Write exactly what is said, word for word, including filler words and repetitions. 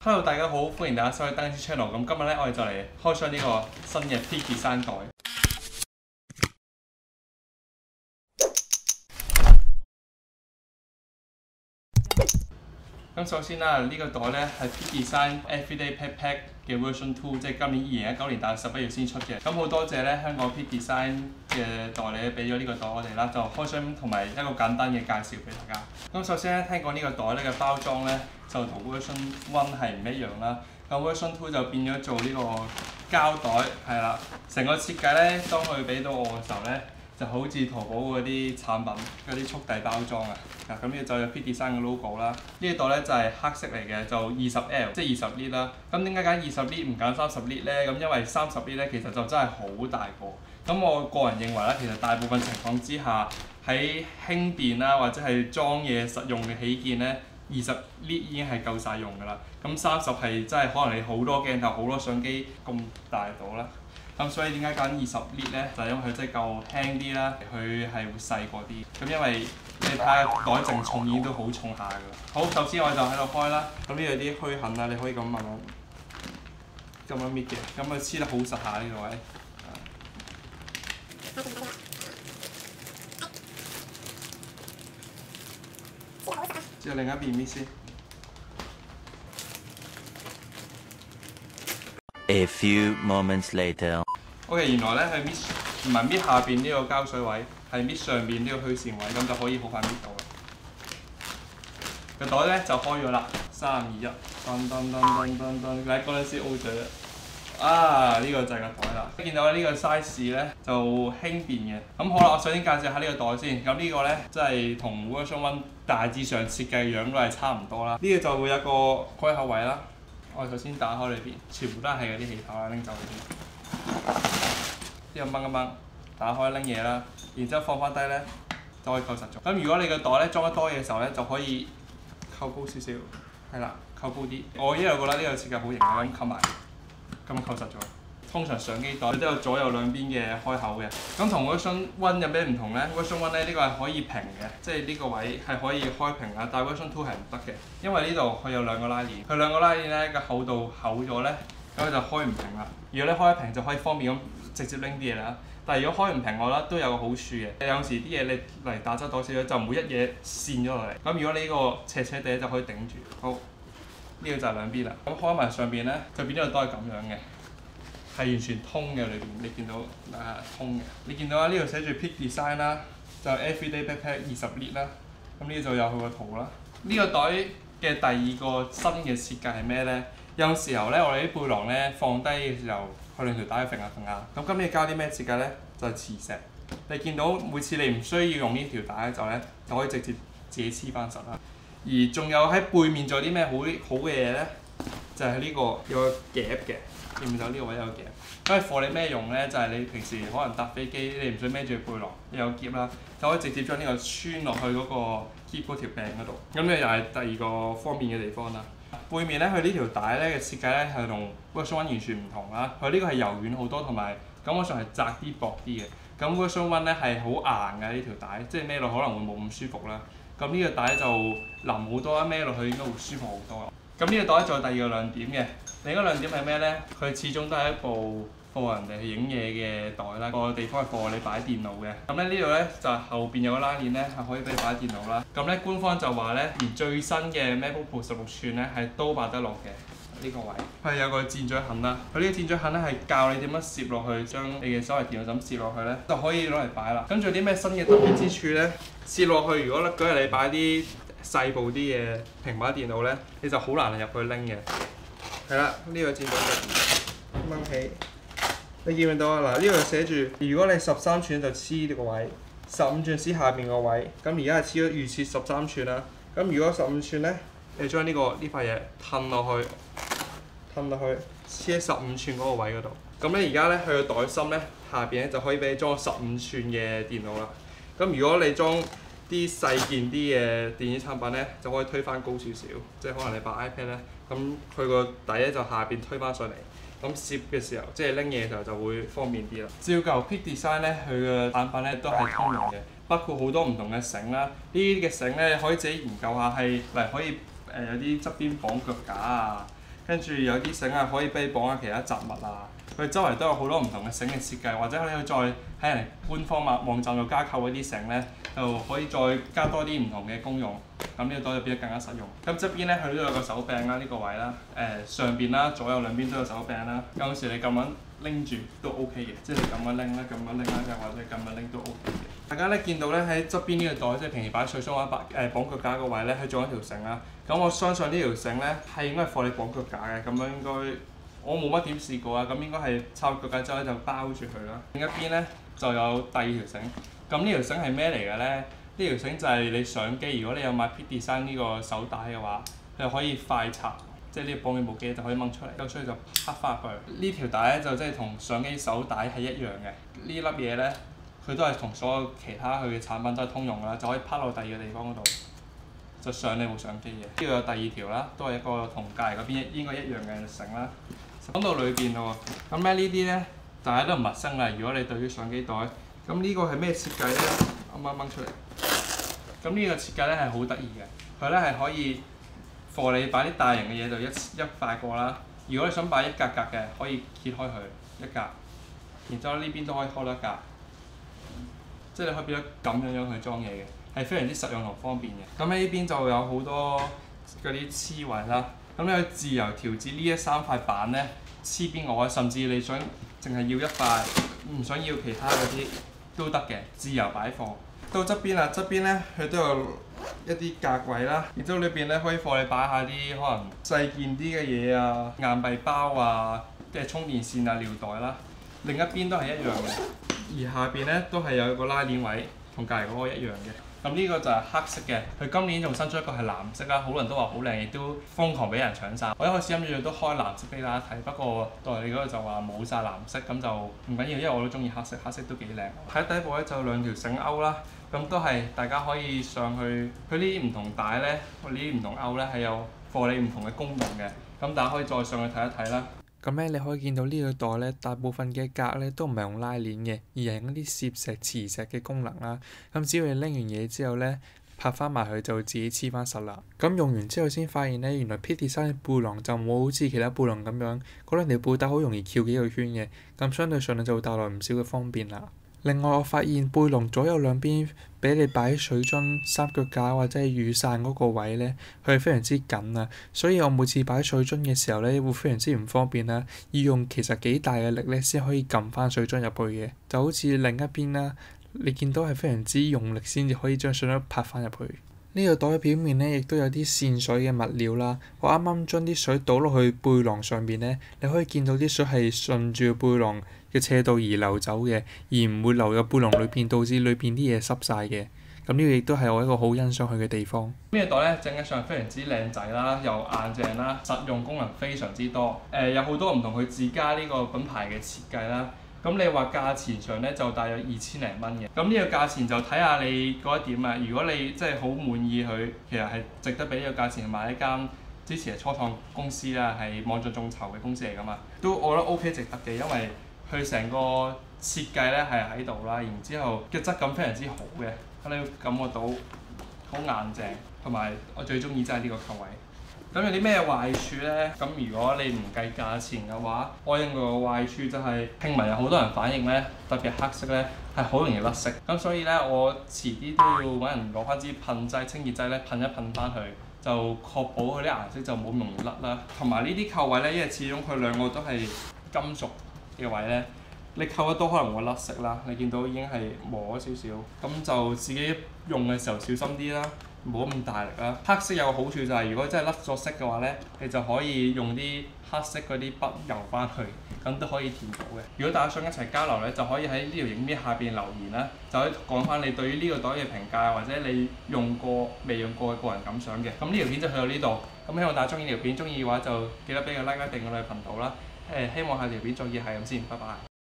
Hello， 大家好，歡迎大家收睇燈之 channel。咁今日咧，我哋就嚟開箱呢個新嘅 Peak Design 袋。咁首先啦，呢、這個袋咧係 Peak Design Everyday Backpack 嘅 Version Two， 即係今年二零一九年大約十一月先出嘅。咁好多謝咧香港 Peak Design 嘅代理俾咗呢個袋我哋啦，就開箱同埋一個簡單嘅介紹俾大家。咁首先咧，聽講呢個袋咧嘅包裝咧就同 Version One 係唔一樣啦。咁 Version Two 就變咗做呢個膠袋，係啦。成個設計咧，當佢俾到我嘅時候咧，就好似淘寶嗰啲產品嗰啲速遞包裝啊。嗱，咁呢個就有 Peak Design 嘅 logo 啦。呢個袋咧就係黑色嚟嘅，就二十 L， 即係二十 lit 啦。咁點解揀二十 lit 唔揀三十 lit 咧？咁因為三十 lit 咧其實就真係好大個。咁我個人認為咧，其實大部分情況之下喺輕便啦，或者係裝嘢實用嘅起見咧，二十 lit 已經係夠晒用㗎啦。咁三十係真係可能你好多鏡頭、好多相機咁大到啦。咁所以點解揀二十 lit 咧？就係、因為佢真係夠輕啲啦，佢係會細個啲。咁因為你睇下袋淨重已經都好重下㗎啦。好，首先我就喺度開啦。咁呢度啲虛痕啊，你可以咁慢慢咁樣搣嘅，咁佢黐得好實下呢個位。之後另一邊搣先。 A few moments later. O.K. 原來咧係搣唔係搣下邊呢個膠水位，係搣上邊呢個虛線位，咁就可以好快搣到啦。個袋咧就開咗啦，三二一，噔噔噔噔噔噔，你嗰陣時 O 嘴啦。啊！呢、這個就係個袋啦。見到呢個 size 咧就輕便嘅。咁好啦，我首先介紹下呢個袋先。咁呢個咧即係同 Version One 大致上設計嘅樣都係差唔多啦。呢、這個就會有一個開口位啦。我哋首先打開裏邊，全部都係嗰啲氣泡啦，拎走呢啲。呢個掹一掹，打開拎嘢啦，然之後放翻低咧，就可以扣實咗。咁如果你個袋咧裝得多嘢嘅時候咧，就可以扣高少少，係啦，扣高啲。我一路覺得呢個設計好型啊，咁扣埋，咁扣實咗。通常相機袋都有左右兩邊嘅開口嘅。咁同 Version One 有咩唔同咧 ？Version One 咧呢個係可以平嘅，即係呢個位係可以開平啊。但係 Version Two 係唔得嘅，因為呢度佢有兩個拉鏈，佢兩個拉鏈咧個厚度厚咗咧，咁就開唔平啦。如果你開平就可以方便咁直接拎啲嘢啦。但係如果開唔平，我覺得都有個好處嘅。有時啲嘢你嚟打側袋少少，就唔會一嘢跣咗落嚟。咁如果你呢個斜斜地就可以頂住。好，呢、呢個就係兩邊啦。咁開埋上邊咧，就變咗個袋係咁樣嘅。係完全通嘅裏邊，你見到啊通嘅。你見到啊呢度寫住 Peak Design 啦，就 Everyday Backpack 二十 lit 啦。咁呢度有佢個圖啦。呢、這個袋嘅第二個新嘅設計係咩咧？有時候咧，我哋啲背囊咧放低嘅時候，佢兩條帶揈下揈下。咁今次加啲咩設計咧？就係、是、磁石。你見到每次你唔需要用呢條帶就咧，就可以直接自己黐翻實啦。而仲有喺背面做啲咩好好嘅嘢咧？就係、是、呢個有個夾嘅。見唔見到呢個位有個夾？咁係貨你咩用咧？就係、是、你平時可能搭飛機，你唔想孭住背囊，有夾啦，就可以直接將呢個穿落去嗰個 keep 嗰條柄嗰度。咁呢又係第二個方便嘅地方啦。背面咧，佢呢條帶咧嘅設計咧係同 Version One 完全唔同啦。佢呢個係柔軟好多，同埋感覺上係窄啲、薄啲嘅。咁 Version One 咧係好硬嘅呢條帶，即係孭落可能會冇咁舒服啦。咁呢個帶就腍好多啦，孭落去應該會舒服好多。咁呢個袋仲有第二個亮點嘅。另一個亮點係咩咧？佢始終都係一部放人哋去影嘢嘅袋啦。個地方係放你擺電腦嘅。咁咧呢度咧就後邊有個拉鏈咧，係可以俾你擺電腦啦。咁咧官方就話咧，而最新嘅 MacBook Pro 十六寸咧係都擺得落嘅呢個位。佢有個箭嘴痕啦。佢呢個箭嘴痕咧係教你點樣攝落去，將你嘅手提電腦咁攝落去咧，就可以攞嚟擺啦。咁仲有啲咩新嘅特別之處咧？攝落去如果咧嗰日你擺啲細部啲嘅平板電腦咧，你就好難入去拎嘅。係啦，呢、這個箭嘴掹起，你見唔見到啊？嗱，呢度寫住，如果你十三寸就黐呢個位，十五寸黐下邊個位。咁而家係黐咗預設十三寸啦。咁如果十五寸咧，你將呢、這個呢塊嘢褪落去，褪落去黐喺十五寸嗰個位嗰度。咁咧而家咧佢個袋芯咧下邊咧就可以俾你裝十五寸嘅電腦啦。咁如果你裝啲細件啲嘅電子產品咧，就可以推翻高少少，即係可能你擺 iPad 咧，咁佢個底咧就下邊推翻上嚟，咁攝嘅時候，即係拎嘢嘅時候就會方便啲啦。照舊 Peak Design 咧，佢嘅產品咧都係通用嘅，包括好多唔同嘅繩啦。呢啲嘅繩咧可以自己研究下，係例如可以誒、呃、有啲側邊綁腳架啊， 跟住有啲繩啊可以俾你綁下其他雜物啊。佢周圍都有好多唔同嘅繩嘅設計，或者你可以再喺人哋官方網網站度加購嗰啲繩咧，就可以再加多啲唔同嘅功用。咁呢個袋就變得更加實用。咁側邊咧佢都有個手柄啦，呢、這個位啦，誒、呃、上邊啦，左右兩邊都有手柄啦。有時你咁樣拎住都 O K 嘅，即係你咁樣拎啦，咁樣拎啦，又或者咁樣拎都 O K 嘅。大家咧見到咧喺側邊呢個袋，即係平時擺水箱或者擺誒綁腳架個位咧，佢做一條繩啦。咁我相信呢條繩咧係應該係放你綁腳架嘅，咁樣應該。我冇乜點試過啊，咁應該係插腳架之後就包住佢啦。另一邊咧就有第二條繩，咁呢條繩係咩嚟嘅咧？呢條繩就係你相機，如果你有買 Peak Design 呢個手帶嘅話，你可以快插，即係呢個綁住部機就可以掹出嚟，咁所以就拍翻入去。呢條帶咧就即係同相機手帶係一樣嘅，呢粒嘢咧佢都係同所有其他佢嘅產品都係通用㗎啦，就可以拍落第二個地方嗰度，就上你部相機嘅。呢度有第二條啦，都係一個同隔離嗰邊應該一樣嘅繩啦。講到裏邊咯喎，咁咧呢啲咧大家都唔陌生啦。如果你對於相機袋，咁呢個係咩設計咧？啱啱掹出嚟。咁呢個設計咧係好得意嘅，佢咧係可以放你擺啲大型嘅嘢就一一塊過啦。如果你想擺一格格嘅，可以揭開佢一格，然之後呢邊都可以開多一格，即係你可以變咗咁樣樣去裝嘢嘅，係非常之實用同方便嘅。咁喺呢邊就有好多嗰啲黐位啦。咁你可以自由調節呢一三塊板咧黐邊個位，甚至你想淨係要一塊，唔想要其他嗰啲都得嘅，自由擺放。到側邊啦，側邊咧佢都有一啲格位啦，然之後裏邊咧可以放你擺下啲可能細件啲嘅嘢啊，硬幣包啊，即係充電線啊、尿袋啦。另一邊都係一樣嘅，而下邊咧都係有一個拉鏈位，同隔離嗰個一樣嘅。咁呢個就係黑色嘅，佢今年仲新出一個係藍色啦，好多人都話好靚，亦都瘋狂俾人搶晒。我一開始諗住都開藍色俾大家睇，不過代理嗰個就話冇晒藍色，咁就唔緊要，因為我都中意黑色，黑色都幾靚。喺底部咧就有兩條繩鈎啦，咁都係大家可以上去，佢呢啲唔同帶咧，佢呢啲唔同鈎咧係有貨你唔同嘅功能嘅，咁大家可以再上去睇一睇啦。 咁咧，你可以見到呢個袋咧，大部分嘅格咧都唔係用拉鏈嘅，而係用一啲攝石、磁石嘅功能啦。咁只要你拎完嘢之後咧，拍翻埋佢就會自己黐翻實啦。咁用完之後先發現咧，原來 Peak Design 嘅背囊就冇好似其他背囊咁樣，嗰兩條背帶好容易翹幾個圈嘅，咁相對上咧就會帶來唔少嘅方便啦。另外，我發現背囊左右兩邊俾你擺水樽、三腳架或者係雨傘嗰個位咧，佢係非常之緊啊，所以我每次擺水樽嘅時候咧，會非常之唔方便啦，要用其實幾大嘅力咧先可以撳翻水樽入去嘅，就好似另一邊啦，你見到係非常之用力先至可以將水樽拍翻入去。呢個袋嘅表面咧，亦都有啲滲水嘅物料啦。我啱啱將啲水倒落去背囊上邊咧，你可以見到啲水係順住背囊嘅斜度而流走嘅，而唔會流入背囊裏邊，導致裏邊啲嘢濕晒嘅。咁呢個亦都係我一個好欣賞佢嘅地方。 呢個袋咧整起上非常之靚仔啦，又硬淨啦，實用功能非常之多。誒、呃、有好多唔同佢自家呢個品牌嘅設計啦。咁你話價錢上咧就大約二千零蚊嘅，咁呢個價錢就睇下你嗰一點啊。如果你真係好滿意佢，其實係值得俾呢個價錢買一間之前係初創公司啦，係網上眾籌嘅公司嚟噶嘛，都我覺得 O K 值得嘅，因為佢成個設計咧係喺度啦，然之後嘅質感非常之好嘅，咁你感覺到好硬淨，同埋我最中意真係呢個扣位。咁有啲咩壞處咧？咁如果你唔計價錢嘅話，我認為個壞處就係聽聞有好多人反映咧，特別黑色咧係好容易甩色。咁所以咧，我遲啲都要揾人攞翻支噴劑、清潔劑咧噴一噴翻去，就確保佢啲顏色就冇咁容易甩啦。同埋呢啲扣位咧，因為始終佢兩個都係金屬嘅位咧，你扣得多可能會甩色啦。你見到已經係磨咗少少，咁就自己用嘅時候小心啲啦。冇咁大力啦。黑色有個好處就係，如果真係甩咗色嘅話咧，你就可以用啲黑色嗰啲筆油翻去，咁都可以填到嘅。如果大家想一齊交流咧，就可以喺呢條影片下邊留言啦，就可以講翻你對於呢個袋嘅評價，或者你用過未用過嘅個人感想嘅。咁呢條片就去到呢度，咁希望大家中意呢條片，中意嘅話就記得俾個 like 啦，訂閱我哋頻道啦。誒，希望下條片再見係咁先，拜拜。